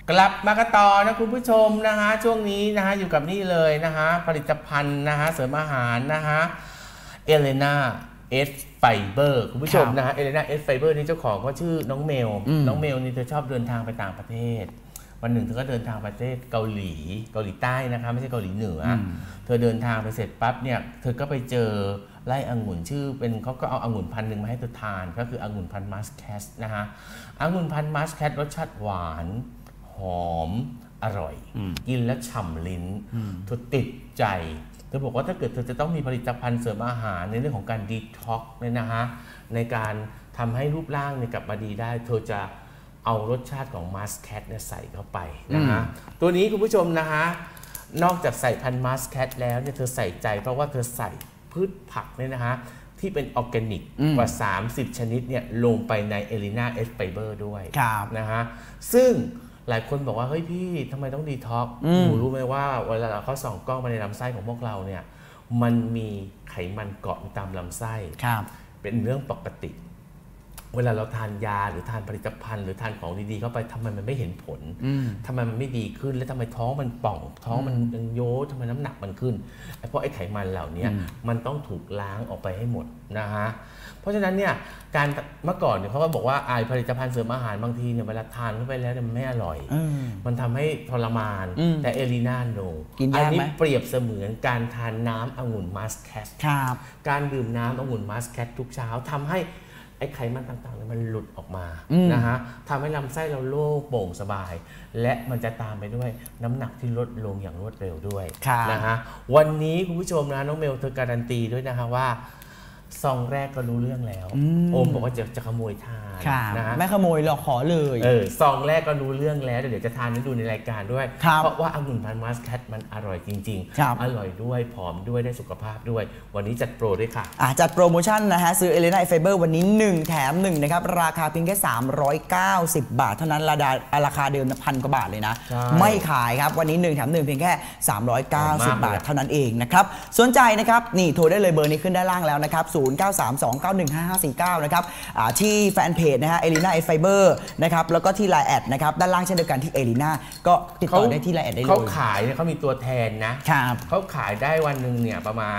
กลับมากันต่อนะคุณผู้ชมนะฮะช่วงนี้นะฮะอยู่กับนี่เลยนะฮะผลิตภัณฑ์นะฮะเสริมอาหารนะฮะเอเลนาเอสไฟเบอร์คุณผู้ชมนะฮะเอเลนาเอสไฟเบอร์นี่เจ้าของก็ชื่อน้องเมลนี่เธอชอบเดินทางไปต่างประเทศวันหนึ่งเธอก็เดินทางประเทศเกาหลีใต้นะคะไม่ใช่เกาหลีเหนือเธอเดินทางไปเสร็จปั๊บเนี่ยเธอก็ไปเจอไร่องุ่นชื่อเป็นเขาก็เอาองุ่นพันธุ์หนึ่งมาให้เธอทานก็คือองุ่นพันธุ์มัสแคทนะฮะองุ่นพันธุ์มัสแคทรสชาติหวานหอมอร่อยกินแล้วฉ่ำลิ้นเธอติดใจเธอบอกว่าถ้าเกิดเธอจะต้องมีผลิตภัณฑ์เสริมอาหารในเรื่องของการดีท็อกซ์เนี่ยนะฮะในการทำให้รูปร่างเนี่ยกลับมาดีได้เธอจะเอารสชาติของมัสแคทเนี่ยใส่เข้าไปนะฮะตัวนี้คุณผู้ชมนะฮะนอกจากใส่พันธุ์มัสแคทแล้วเนี่ยเธอใส่ใจเพราะว่าเธอใส่พืชผักเนี่ยนะฮะที่เป็นออร์แกนิกกว่า30ชนิดเนี่ยลงไปในเอลิน่าเอสไฟเบอร์ด้วยนะฮะซึ่งหลายคนบอกว่าเฮ้ยพี่ทำไมต้องดีท็อกซ์หนูรู้ไหมว่าเวลาเขาส่องกล้องมาในลำไส้ของพวกเราเนี่ยมันมีไขมันเกาะตามลำไส้เป็นเรื่องปกติเวลาเราทานยาหรือทานผลิตภัณฑ์หรือทานของดีๆเข้าไปทำไมมันไม่เห็นผลทำไมมันไม่ดีขึ้นและทำไมท้องมันป่องท้องมันโยทำไมน้ำหนักมันขึ้นเพราะไอ้ไขมันเหล่านี้มันต้องถูกล้างออกไปให้หมดนะฮะเพราะฉะนั้นเนี่ยการเมื่อก่อนเนี่ยเขาก็บอกว่าผลิตภัณฑ์เสริมอาหารบางทีเนี่ยเวลาทานเข้าไปแล้วเนี่ยมันไม่อร่อยมันทำให้ทรมานแต่เอลิน่าโนอันนี้เปรียบเสมือนการทานน้ำองุ่นมัสแคทการดื่มน้ำองุ่นมัสแคททุกเช้าทำให้ไอ้ไขมันต่างๆมันหลุดออกมานะฮะทำให้ลำไส้เราโล่งโปร่งสบายและมันจะตามไปด้วยน้ำหนักที่ลดลงอย่างรวดเร็วด้วยนะฮะวันนี้คุณผู้ชมนะน้องเมลเธอการันตีด้วยนะคะว่าซองแรกก็รู้เรื่องแล้วโอมบอกว่าจะขโมยทานนะฮะไม่ขโมยหรอกขอเลยซองแรกก็รู้เรื่องแล้วเดี๋ยวจะทานให้ดูในรายการด้วยเพราะว่าองุ่นพันธุ์มัสแคทมันอร่อยจริงๆอร่อยด้วยผอมด้วยได้สุขภาพด้วยวันนี้จัดโปรด้วยค่ะจัดโปรโมชั่นนะฮะซื้อเอเลน่าไฟเบอร์วันนี้1แถม1นะครับราคาเพียงแค่390 บาทเท่านั้นราคาเดิม1,000 กว่าบาทเลยนะไม่ขายครับวันนี้1แถม1เพียงแค่390 บาทเท่านั้นเองนะครับสนใจนะครับนี่โทรได้เลยเบอร์นี้ขึ้นด้านล่างแล้วนะครับ0932915549นะครับที่แฟนเพจนะฮะเอลิน่าเอสไฟเบอร์นะครับแล้วก็ที่ LINE แอดนะครับด้านล่างเช่นเดียวกันที่เอลิน่าก็ติดต่อได้ที่ LINE แอดได้เลยเขาขายเนี่ยเขามีตัวแทนนะเขาขายได้วันหนึ่งเนี่ยประมาณ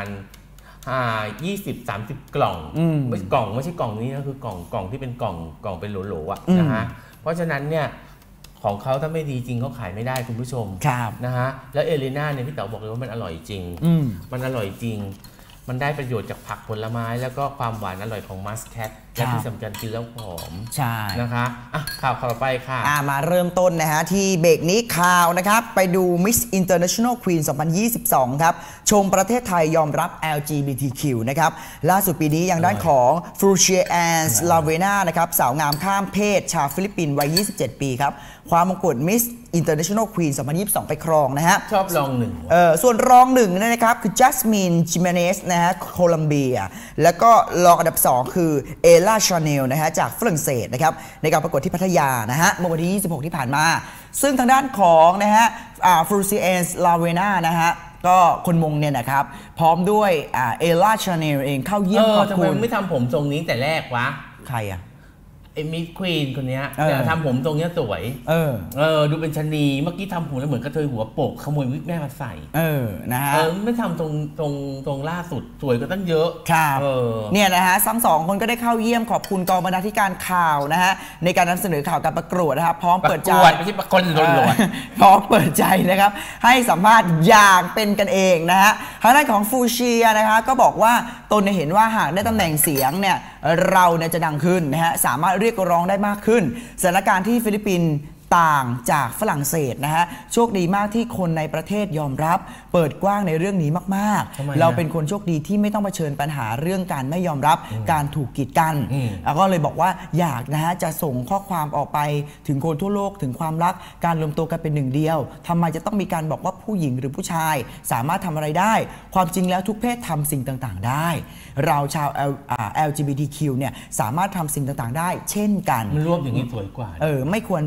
20-30 กล่องไม่ใช่กล่องนี้นะคือกล่องที่เป็นกล่องเป็นโหลๆอ่ะนะฮะเพราะฉะนั้นเนี่ยของเขาถ้าไม่ดีจริงเขาขายไม่ได้คุณผู้ชมนะฮะแล้วเอลิน่าเนี่ยพี่เต๋อบอกเลยว่ามันอร่อยจริงมันอร่อยจริงมันได้ประโยชน์จากผักผลไม้แล้วก็ความหวานอร่อยของมัสแคทและที่สำคัญกินแล้วหอมใช่นะคะข่าวต่อไปค่ะมาเริ่มต้นนะฮะที่เบรกนี้ข่าวนะครับไปดู Miss International Queen 2022 ครับชมประเทศไทยยอมรับ LGBTQ นะครับล่าสุดปีนี้ยังด้านของ Frucia Ann Lavena นะครับสาวงามข้ามเพศชาวฟิลิปปินส์วัย 27 ปีครับคว้ามงกุฎ Miss International Queen 2022 ไปครองนะฮะชอบรองหนึ่งส่วนรองหนึ่งนะครับคือ Jasmine Jimenez นะฮะโคลัมเบียแล้วก็รองอันดับ 2 คือเอล่าชาเนลนะฮะจากฝรั่งเศสนะครับในการประกวดที่พัทยานะฮะเมื่อวันที่ 26 ที่ผ่านมาซึ่งทางด้านของนะฮะฟรูซิเอสลาเวนานะฮะก็คนมงเนี่ยนะครับพร้อมด้วยเอล่าชาเนลเองเข้าเยี่ยมขอบคุณทำไมไม่ทำผมทรงนี้แต่แรกวะใครอะไอ้มิสควีนคนนี้ทำผมตรงนี้สวยดูเป็นชนีเมื่อกี้ทำผมแล้วเหมือนกระเทยหัวโปกขโมยวิกแม่มาใส่นะฮะไม่ทำตรงล่าสุดสวยก็ตั้งเยอะครับเนี่ยนะฮะทั้ง2คนก็ได้เข้าเยี่ยมขอบคุณกองบรรณาธิการข่าวนะฮะในการนำเสนอข่าวการประกวดนะครับพร้อมเปิดใจไม่ใช่ประกวดล้วนพร้อมเปิดใจนะครับให้สัมภาษณ์อย่างเป็นกันเองนะฮะทางด้านของฟูเชียนะคะก็บอกว่าตนเห็นว่าหากได้ตำแหน่งเสียงเนี่ยเราเนี่ยจะดังขึ้นนะฮะสามารถเรียกร้องได้มากขึ้นสถานการณ์ที่ฟิลิปปินส์ต่างจากฝรั่งเศสนะฮะโชคดีมากที่คนในประเทศยอมรับเปิดกว้างในเรื่องนี้มากๆเราเป็นคนโชคดีที่ไม่ต้องเผชิญปัญหาเรื่องการไม่ยอมรับการถูกกีดกันแล้วก็เลยบอกว่าอยากนะฮะจะส่งข้อความออกไปถึงคนทั่วโลกถึงความรักการรวมตัวกันเป็นหนึ่งเดียวทำไมจะต้องมีการบอกว่าผู้หญิงหรือผู้ชายสามารถทำอะไรได้ความจริงแล้วทุกเพศทำสิ่งต่างๆได้เราชาว LGBTQ เนี่ยสามารถทำสิ่งต่างๆได้เช่นกันมันรวบอย่างนี้สวยกว่าไม่ควรแบ่งแยกใ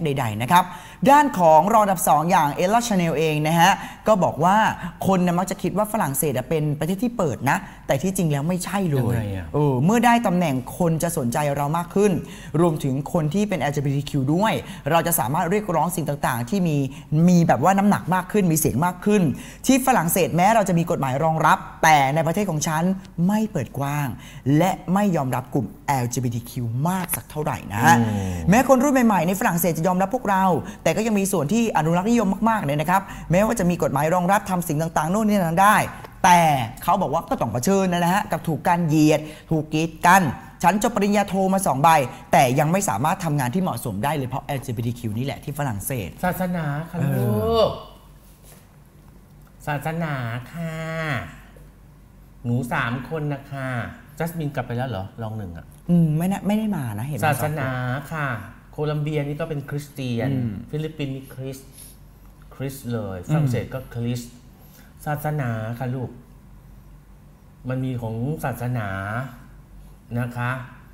ใดๆนะครับด้านของรองอันดับ2อย่างเอลล่าชาแนลเองนะฮะก็บอกว่าคนมักจะคิดว่าฝรั่งเศสเป็นประเทศที่เปิดนะแต่ที่จริงแล้วไม่ใช่เลยเมื่อได้ตำแหน่งคนจะสนใจเรามากขึ้นรวมถึงคนที่เป็น LGBTQ ด้วยเราจะสามารถเรียกร้องสิ่งต่างๆที่มีแบบว่าน้ำหนักมากขึ้นมีเสียงมากขึ้นที่ฝรั่งเศสแม้เราจะมีกฎหมายรองรับแต่ในประเทศของฉันไม่เปิดกว้างและไม่ยอมรับกลุ่ม LGBTQ มากสักเท่าไหร่นะแม้คนรุ่นใหม่ๆในฝรั่งเศสจะยอมรับพวกเราแต่ก็ยังมีส่วนที่อนุรักษ์นิยมมากๆเลยนะครับแม้ว่าจะมีกฎหมายรองรับทำสิ่งต่างๆโน่นนี่นั่นได้แต่เขาบอกว่าก็ต้องเผชิญนะฮะกับถูกการเหยียดถูกกีดกันฉันจบปริญญาโทมา2 ใบแต่ยังไม่สามารถทำงานที่เหมาะสมได้เลยเพราะ LGBTQ นี่แหละที่ฝรั่งเศสศาสนาค่ะลูกศาสนาค่ะหนู3 คนนะคะจัสมินกลับไปแล้วเหรอลอง1อ่ะไม่ได้มานะเห็นศาสนาค่ะโคลัมเบียนี่ก็เป็นคริสเตียนฟิลิปปินส์นี่คริสเลยฝรั่งเศสก็คริสศาสนาค่ะลูกมันมีของศาสนานะคะ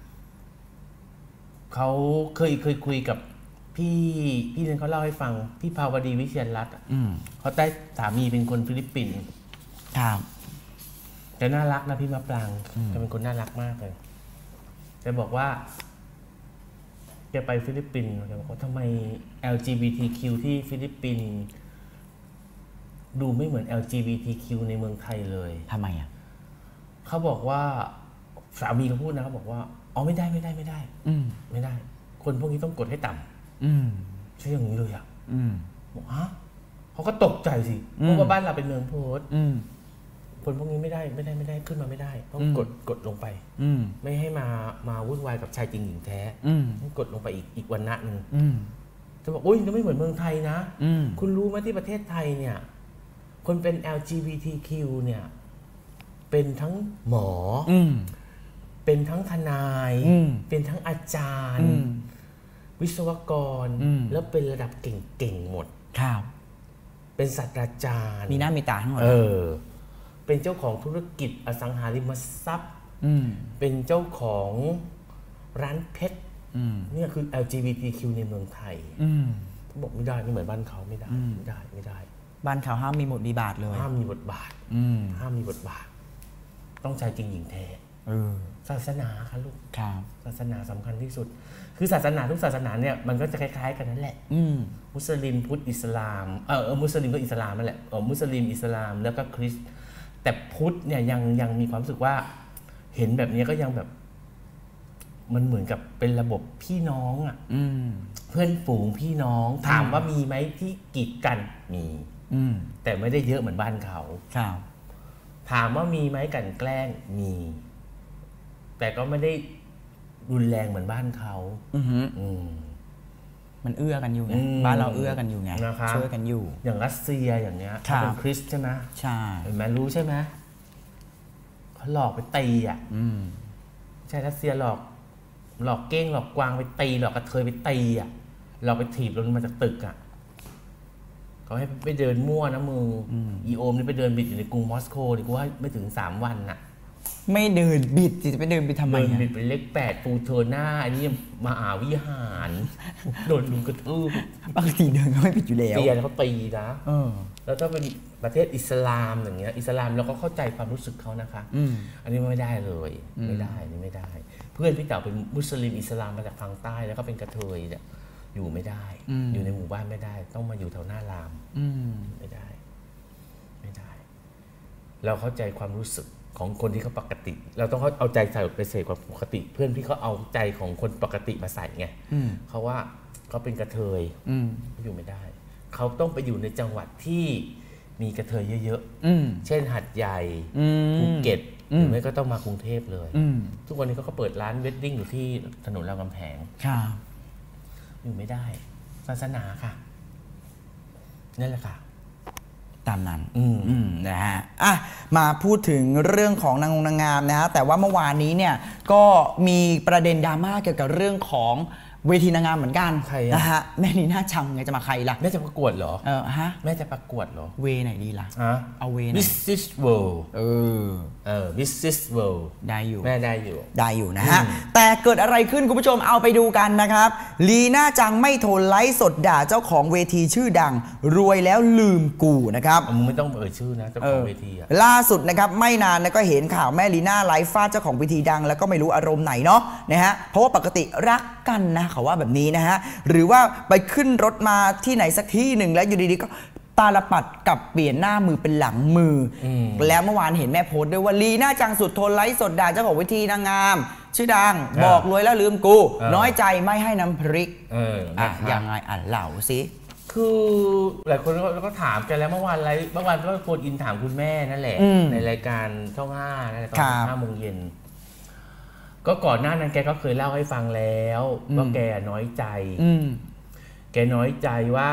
เขาเคยคุยกับพี่เรียนเขาเล่าให้ฟังพี่ภาวดีวิเชียรรัตน์เขาได้สามีเป็นคนฟิลิปปินส์ครับแต่น่ารักนะพี่มะปรางแกเป็นคนน่ารักมากเลยแกบอกว่าแกไปฟิลิปปินส์แกบอกว่าทำไม LGBTQ ที่ฟิลิปปินส์ดูไม่เหมือน LGBTQ ในเมืองไทยเลยทำไมอ่ะเขาบอกว่าสามีเขาพูดนะเขาบอกว่าอ๋อไม่ได้ไม่ได้คนพวกนี้ต้องกดให้ต่ำใช่อย่างนี้เลยอ่ะบอกฮะเขาก็ตกใจสิเพราะว่าบ้านเราเป็นเมืองโพสต์คนพวกนี้ไม่ได้ขึ้นมาไม่ได้ต้องกดลงไปไม่ให้มาวุ่นวายกับชายจริงหญิงแท้ต้องกดลงไปอีกวันหนึ่งจะบอกอุ้ยจะไม่เหมือนเมืองไทยนะคุณรู้ไหมที่ประเทศไทยเนี่ยคนเป็น LGBTQ เนี่ยเป็นทั้งหมอเป็นทั้งทนายเป็นทั้งอาจารย์วิศวกรแล้วเป็นระดับเก่งๆหมดครับเป็นศาสตราจารย์มีหน้ามีตาทั้งหมดเป็นเจ้าของธุรกิจอสังหาริมทรัพย์เป็นเจ้าของร้านเพชรเนี่ยคือ LGBTQ ในเมืองไทยบอกไม่ได้ไม่เหมือนบ้านเขาไม่ได้บ้านเขาห้ามมีบทบาทเลยห้ามมีบทบาทต้องชายจริงหญิงแท้ศาสนาค่ะลูกศาสนาสำคัญที่สุดคือศาสนาทุกศาสนาเนี่ยมันก็จะคล้ายๆกันนั่นแหละมุสลิมพุทธอิสลามมุสลิมก็อิสลามนั่นแหละมุสลิมอิสลามแล้วก็คริสต์แต่พุทธเนี่ยยังมีความรู้สึกว่าเห็นแบบนี้ก็ยังแบบมันเหมือนกับเป็นระบบพี่น้องอ่ะเพื่อนฝูงพี่น้องถามว่ามีไหมที่กีดกันมีแต่ไม่ได้เยอะเหมือนบ้านเขาถามว่ามีไหมกันแกล้งมีแต่ก็ไม่ได้รุนแรงเหมือนบ้านเขามันเอื้อกันอยู่ไงบ้านเราเอื้อกันอยู่ไงช่วยกันอยู่อย่างรัสเซียอย่างเงี้ยเป็นคริสต์ใช่ไหมใช่เห็นไหมรู้ใช่ไหมเขาหลอกไปตีอ่ะใช่รัสเซียหลอกเก้งหลอกกวางไปตีหลอกกระเทยไปตีอ่ะหลอกไปถีบลงมาจากตึกอ่ะเขาให้ไปเดินมั่วนะมึงอีโอมนี่ไปเดินบิดอยู่ในกรุงมอสโกดิกูว่าไม่ถึง3 วันน่ะไม่เดินบิดจะไปเดินไปทำไมเดินบิดไปเลข8ปูเทอร์หน้าอันนี้มหาวิหารโดนลุมกระทืบบางทีเดินก็ไม่บิดอยู่แล้วเตียเขาตีนะแล้วถ้าเป็นประเทศอิสลามอย่างเงี้ยอิสลามเราก็เข้าใจความรู้สึกเขานะคะอันนี้ไม่ได้เลยไม่ได้เพื่อนพี่เต๋าเป็นมุสลิมอิสลามมาจากทางใต้แล้วก็เป็นกระเทยเนี่ยอยู่ไม่ได้อยู่ในหมู่บ้านไม่ได้ต้องมาอยู่แถวหน้ารามไม่ได้เราเข้าใจความรู้สึกของคนที่เขาปกติเราต้องเอาใจใส่ไปใส่ความปกติเพื่อนพี่เขาเอาใจของคนปกติมาใส่ไงเขาว่าเขาเป็นกระเทยอยู่ไม่ได้เขาต้องไปอยู่ในจังหวัดที่มีกระเทยเยอะๆเช่นหัดใหญ่ภูเก็ตหรือไม่ก็ต้องมากรุงเทพเลยทุกวันนี้เขาก็เปิดร้านเวดดิ้งอยู่ที่ถนนรามคำแหงอยู่ไม่ได้ศาสนาค่ะนั่นแหละค่ะตามนั้นนะฮะมาพูดถึงเรื่องของนางงามนะฮะแต่ว่าเมื่อวานนี้เนี่ยก็มีประเด็นดราม่าเกี่ยวกับเรื่องของเวทีนางงามเหมือนกันใครอะนะฮะแม่ลีน่าจังไงจะมาใครล่ะแม่จะประกวดเหรอฮะแม่จะประกวดเหรอเวไหนดีล่ะฮะเอาเวไหน Mrs. World Mrs. World ได้อยู่แม่ได้อยู่ได้อยู่นะฮะ แต่เกิดอะไรขึ้นคุณผู้ชมเอาไปดูกันนะครับลีน่าจังไม่ทนไลฟ์สดด่าเจ้าของเวทีชื่อดัง รวยแล้วลืมกูนะครับมึงไม่ต้องเอ่ยชื่อนะเจ้าของเวทีอะล่าสุดนะครับไม่นานนะก็เห็นข่าวแม่ลีน่าไลฟ์ฟาดเจ้าของเวทีดังแล้วก็ไม่รู้อารมณ์ไหนเนาะนะฮะเพราะว่าปกติรักกันนะเขาว่าแบบนี้นะฮะหรือว่าไปขึ้นรถมาที่ไหนสักที่หนึ่งแล้วอยู่ดีๆก็ตาลปัดกับเปลี่ยนหน้ามือเป็นหลังมือแล้วเมื่อวานเห็นแม่โพสต์ด้วยว่าลีน่าจังสุดทนไลฟ์สดด่าเจ้าของเวทีนางงามชื่อดังบอกรวยแล้วลืมกูน้อยใจไม่ให้น้ำพริกยังไงเล่าสิคือหลายคนก็ถามกันแล้วเมื่อวานก็โฟนอินถามคุณแม่นั่นแหละในรายการช่อง5นั่นแหละตอน5 โมงเย็นก็ก่อนหน้านั้นแกก็เคยเล่าให้ฟังแล้วว่าแกน้อยใจแกน้อยใจว่า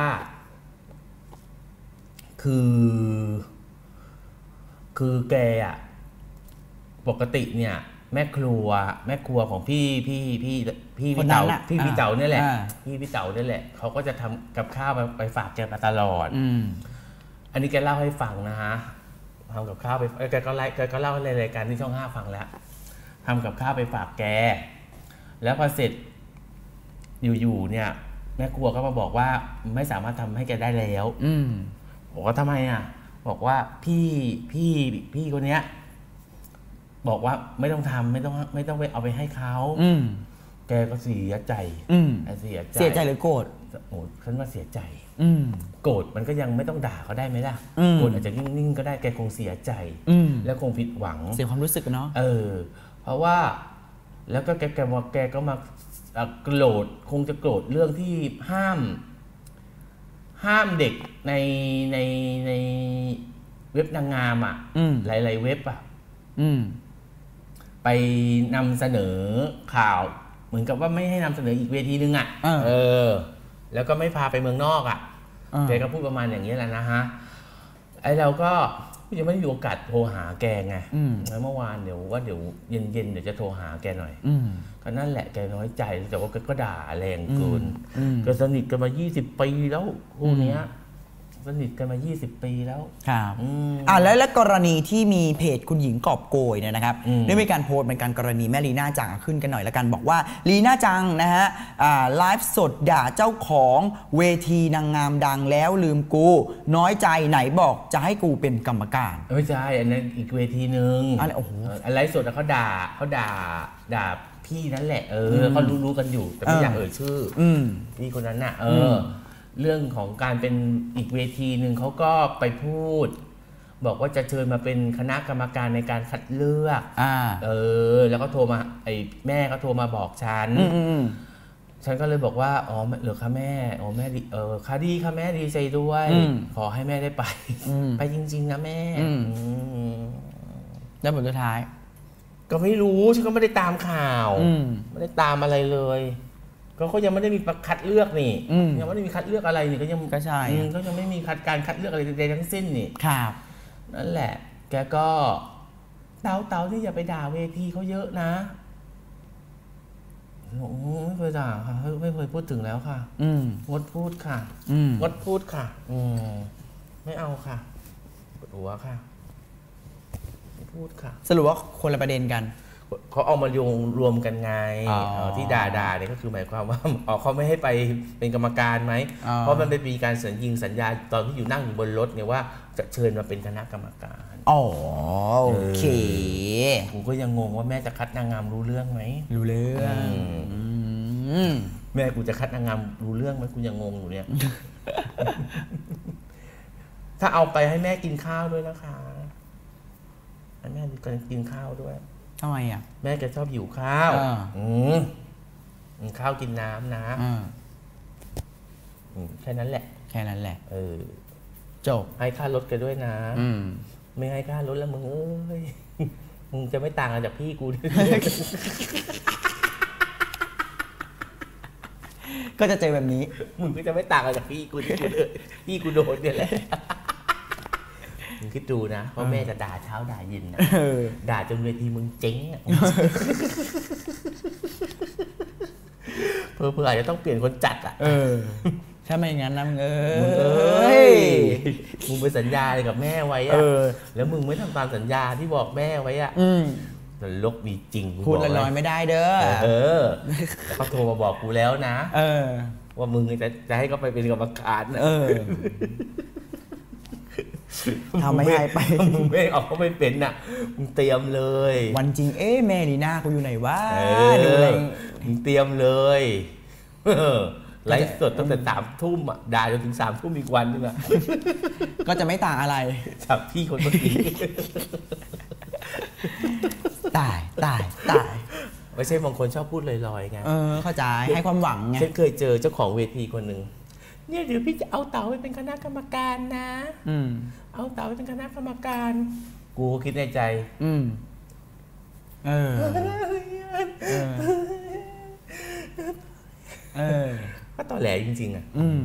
คือแกอะปกติเนี่ยแม่ครัวของพี่เต๋าพี่เต๋าเนี่ยแหละพี่เต๋าเนี่ยแหละเขาก็จะทำกับข้าวไปฝากแกมาตลอดอันนี้แกเล่าให้ฟังนะฮะทำกับข้าวไปแกก็เล่าในรายการที่ช่อง5ฟังแล้วทำกับข้าวไปฝากแกแล้วพอเสร็จอยู่เนี่ยแม่ครัวก็มาบอกว่าไม่สามารถทำให้แกได้แล้วบอกว่าทำไมอ่ะบอกว่าพี่คนเนี้ยบอกว่าไม่ต้องทำไม่ต้องไปเอาไปให้เขาแกก็เสียใจเสียใจหรือโกรธโอ้ฉันว่าเสียใจโกรธมันก็ยังไม่ต้องด่าเขาได้ไหมล่ะโกรธอาจจะนิ่งๆก็ได้แกคงเสียใจแล้วคงผิดหวังเสียความรู้สึกเนาะเพราะว่าแล้วก็แกก็มาโกรธคงจะโกรธเรื่องที่ห้ามเด็กในเว็บนางงามอ่ะหลายๆเว็บอ่ะไปนำเสนอข่าวเหมือนกับว่าไม่ให้นำเสนออีกเวทีนึงอ่ะแล้วก็ไม่พาไปเมืองนอกอ่ะแกก็พูดประมาณอย่างนี้แหละนะฮะไอเราก็ยังไม่ได้มีโอกาสโทรหาแกไงเมื่อวานเดี๋ยวเย็นเดี๋ยวจะโทรหาแกหน่อยก็นั่นแหละแกน้อยใจแต่ว่าก็ด่าแรงเกินก็สนิทกันมา20 ปีแล้วคู่นี้สนิทกันมา20 ปีแล้วครับแล้วกรณีที่มีเพจคุณหญิงกอบโกยเนี่ยนะครับได้มีการโพสต์เป็นการกรณีแม่ลีน่าจังขึ้นกันหน่อยละกันบอกว่าลีน่าจังนะฮะไลฟ์สดด่าเจ้าของเวทีนางงามดังแล้วลืมกูน้อยใจไหนบอกจะให้กูเป็นกรรมการไม่ใช่อันนั้นอีกเวทีนึงอะไรโอ้โหไลฟ์สดเขาด่าพี่นั่นแหละเขารู้กันอยู่แต่ไม่อยากเอ่ยชื่อพี่คนนั้นน่ะเรื่องของการเป็นอีกเวทีหนึ่งเขาก็ไปพูดบอกว่าจะเชิญมาเป็นคณะกรรมการในการคัดเลือกแล้วก็โทรมาแม่ก็โทรมาบอกฉันก็เลยบอกว่าอ๋อเหรอคะแม่อ๋อแม่ค่ะดีค่ะแม่ดีใจด้วยขอให้แม่ได้ไปจริงๆนะแม่แล้วผลสุดท้ายก็ไม่รู้ฉันก็ไม่ได้ตามข่าวไม่ได้ตามอะไรเลยก็ยังไม่ได้มีคัดเลือกนี่ยังไม่ได้มีคัดเลือกอะไรนี่ก็ยังใช่ก็ยังไม่มีการคัดเลือกอะไรใดทั้งสิ้นนี่ครับนั่นแหละแกก็เต๋าที่อย่าไปด่าเวทีเขาเยอะนะไม่เคยด่าค่ะไม่เคยพูดถึงแล้วค่ะงดพูดค่ะงดพูดค่ะไม่เอาค่ะปวดหัวค่ะไม่พูดค่ะสรุปว่าคนละประเด็นกันเขาเอามาโยงรวมกันไงที่ด่าเนี่ยก็คือหมายความว่าเขาไม่ให้ไปเป็นกรรมการไหมเพราะมันไปมีการสัญญาตอนที่อยู่นั่งอยู่บนรถเนี่ยว่าจะเชิญมาเป็นคณะกรรมการโอเคกูก็ยังงงว่าแม่จะคัดนางงามรู้เรื่องไหมรู้เรื่องแม่กูจะคัดนางงามรู้เรื่องไหมกูยังงงอยู่เนี่ย ถ้าเอาไปให้แม่กินข้าวด้วยนะคะให้แม่กินข้าวด้วยทำไมอ่ะแม่แกชอบหิวข้าวข้าวกินน้ำนะแค่นั้นแหละจบให้ค่ารถแกด้วยนะไม่ให้ค่ารถแล้วมึงมึงจะไม่ต่างอะไรจากพี่กูก็จะเจอแบบนี้มึงก็จะไม่ต่างอะไรจากพี่กูพี่กูโดนเนี่ยแหละมึงคิดดูนะเพราะแม่จะด่าเช้าด่าเย็นนะด่าจนเวทีมึงเจ๊งเพื่ออาจจะต้องเปลี่ยนคนจัดอ่ะถ้าไม่งั้นนะมึงมึงไปสัญญาอะไรกับแม่ไว้อ่ะแล้วมึงไม่ทำตามสัญญาที่บอกแม่ไว้อ่ะนรกมีจริงพูดลอยๆไม่ได้เด้อแล้วเขาโทรมาบอกกูแล้วนะว่ามึงจะให้เขาไปเป็นกรรมการทำไม่ให้ไปมึงไม่ออกเขาไม่เป็นน่ะมึงเตรียมเลยวันจริงแม่ลีน่ากูอยู่ไหนวะดูอะไรมึงเตรียมเลยไลฟ์สดตั้งแต่3 ทุ่มอ่ะด่าจนถึง3 ทุ่มอีกวันนึงอ่ะก็จะไม่ต่างอะไรจากพี่คนเมื่อกี้ตายไม่ใช่บางคนชอบพูดลอยๆไงเข้าใจให้ความหวังไงฉันเคยเจอเจ้าของเวทีคนหนึ่งเนี่ยเดี๋ยวพี่จะเอาเต๋าไปเป็นคณะกรรมการนะเอาเต๋าไปเป็นคณะกรรมการกูคิดในใจก็ต่อแหลจริงๆอ่ะ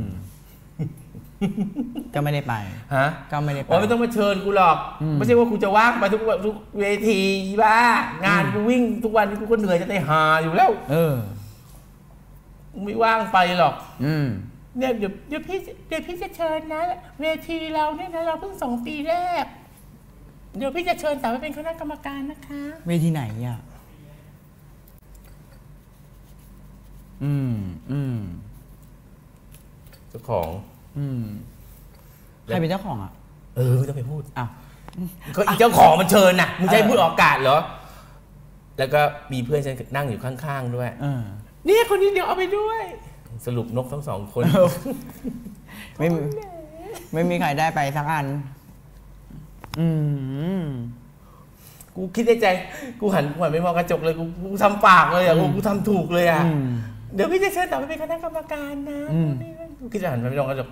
ก็ไม่ได้ไปก็ไม่ได้ไปไม่ต้องมาเชิญกูหรอกไม่ใช่ว่ากูจะว่างไปทุกเวทีบ้างานกูวิ่งทุกวันนี้กูก็เหนื่อยจะได้หาอยู่แล้วไม่ว่างไปหรอกเนี่ยเดี๋ยวพี่จะเชิญนะเวทีเราเนี่ยนะเราเพิ่ง2 ปีแรกเดี๋ยวพี่จะเชิญสาวไปเป็นคณะกรรมการนะคะเวทีไหนอ่ะเจ้าของใครเป็นเจ้าของอ่ะไม่ต้องไปพูดอ้าวก็อีเจ้าของมันเชิญน่ะมึงจะให้พูดออกอากาศเหรอแล้วก็มีเพื่อนฉันนั่งอยู่ข้างๆด้วยเนี่ยคนนี้เดี๋ยวเอาไปด้วยสรุปนกทั้ง2 คนไม่มีใครได้ไปสักอันกูคิดในใจกูหันไปมองกระจกเลยกูทำปากเลยอ่ะกูทำถูกเลยอ่ะเดี๋ยวพี่จะเชิญต่อไปเป็นคณะกรรมการนะกูคิดจะหันไปมองกระจก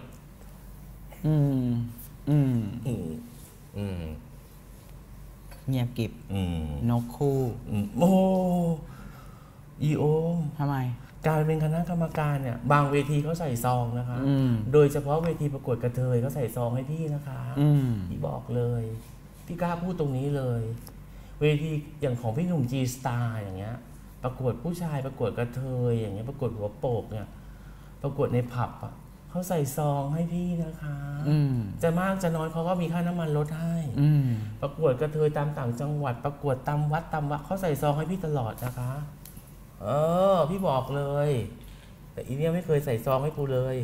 เงียบกิบนกคู่โอ้อีโอมทำไมการเป็นคณะกรรมการเนี่ยบางเวทีเขาใส่ซองนะคะโดยเฉพาะเวทีประกวดกระเทยเขาใส่ซองให้พี่นะคะพี่บอกเลยพี่กล้าพูดตรงนี้เลยเวทีอย่างของพี่หนุ่ม G Star อย่างเงี้ยประกวดผู้ชายประกวดกระเทยอย่างเงี้ยประกวดหัวโปกเนี่ยประกวดในผับอ่ะเขาใส่ซองให้พี่นะคะจะมากจะน้อยเขาก็มีค่าน้ำมันลดให้ประกวดกระเทยตามต่างจังหวัดประกวดตามวัดตามวัดเขาใส่ซองให้พี่ตลอดนะคะพี่บอกเลยแต่อีเนี่ยไม่เคยใส่ซองให้กูเลย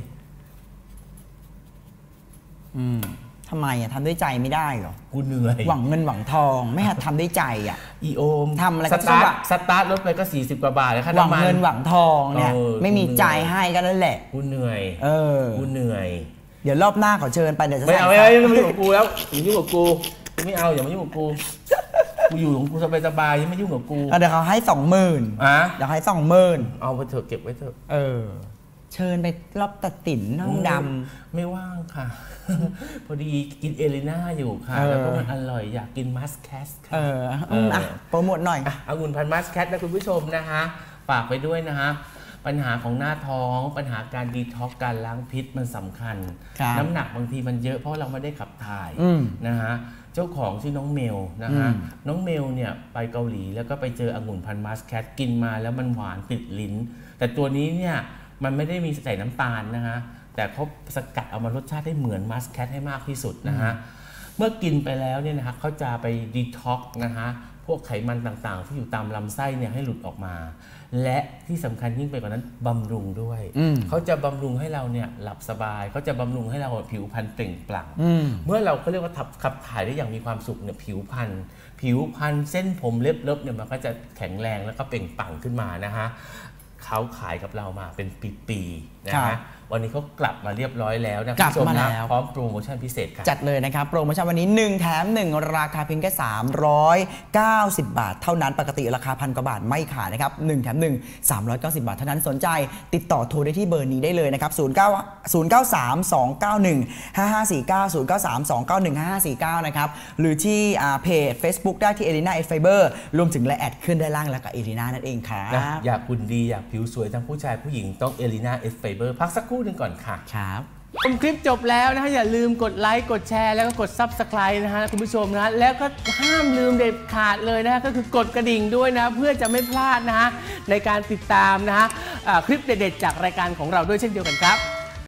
ทำไมทำด้วยใจไม่ได้หรอกูเหนื่อยหวังเงินหวังทองไม่หัดทำด้วยใจอีโอมทำอะไรก็สตาร์ทรถไปก็40 กว่าบาทแล้วค่าน้ำมันหวังเงินหวังทองเนี่ยไม่มีใจให้กันนั่นแหละกูเหนื่อยกูเหนื่อยเดี๋ยวรอบหน้าขอเชิญไปเดี๋ยวจะไม่เอาไม่ยุ่งกับกูแล้วอย่ายุ่งกับกูไม่เอาอย่ามายุ่งกับกูอยู่ของกูสบายๆยังไม่ยุ่งกับกูเดี๋ยวเขาให้20,000เดี๋ยวให้20,000 เอาไปเถอะเก็บไว้เถอะเชิญไปรอบตัดสินน้องดำไม่ว่างค่ะพอดีกินเอลิน่าอยู่ค่ะแล้วก็มันอร่อยอยากกินมัสแคทค่ะโปรโมทหน่อยองุ่นพันธุ์มัสแคทนะคุณผู้ชมนะคะฝากไปด้วยนะคะปัญหาของหน้าท้องปัญหาการดีท็อกซ์การล้างพิษมันสำคัญน้ำหนักบางทีมันเยอะเพราะเราไม่ได้ขับถ่ายนะฮะเจ้าของชื่อน้องเมลนะฮะน้องเมลเนี่ยไปเกาหลีแล้วก็ไปเจอองุ่นพันธุ์มัสแคทกินมาแล้วมันหวานติดลิ้นแต่ตัวนี้เนี่ยมันไม่ได้มีใส่น้ำตาลนะฮะแต่เขาสกัดเอามารสชาติให้เหมือนมัสแคทให้มากที่สุดนะฮะเมื่อกินไปแล้วเนี่ยนะคะเขาจะไปดีท็อกซ์นะฮะพวกไขมันต่างๆที่อยู่ตามลำไส้เนี่ยให้หลุดออกมาและที่สำคัญยิ่งไปกว่านั้นบำรุงด้วยเขาจะบำรุงให้เราเนี่ยหลับสบายเขาจะบำรุงให้เราผิวพรรณเปล่งปลั่งเมื่อเราเขาเรียกว่าขับถ่ายได้อย่างมีความสุขเนี่ยผิวพรรณเส้นผมเล็บเนี่ยมันก็จะแข็งแรงแล้วก็เปล่งปลั่งขึ้นมานะฮะเขาขายกับเรามาเป็นปีๆนะฮะวันนี้เขากลับมาเรียบร้อยแล้วนะคุณผู้ชมนะพร้อมโปรโมชั่นพิเศษครับจัดเลยนะครับโปรโมชั่นวันนี้1แถม1ราคาเพียงแค่390 บาทเท่านั้นปกติราคา1,000 กว่าบาทไม่ขายนะครับ1แถม1 390 บาทเท่านั้นสนใจติดต่อโทรได้ที่เบอร์นี้ได้เลยนะครับ0932915549 0932915549นะครับหรือที่เพจ Facebook ได้ที่ Elena F Fiber รวมถึงไลน์แอดขึ้นด้านล่างแล้วกับ Elena นั่นเองครับอยากหุ่นดีอยากผิวสวยทั้งผู้ชายผู้หญิงต้อง Elena F Fiber พักสักครู่หนึ่งก่อนค่ะครับชมคลิปจบแล้วนะฮะอย่าลืมกดไลค์กดแชร์แล้วก็กด Subscribe นะฮะคุณผู้ชมนะแล้วก็ห้ามลืมเด็ดขาดเลยนะฮะก็คือกดกระดิ่งด้วยนะเพื่อจะไม่พลาดนะฮะในการติดตามนะฮะคลิปเด็ดๆจากรายการของเราด้วยเช่นเดียวกันครับ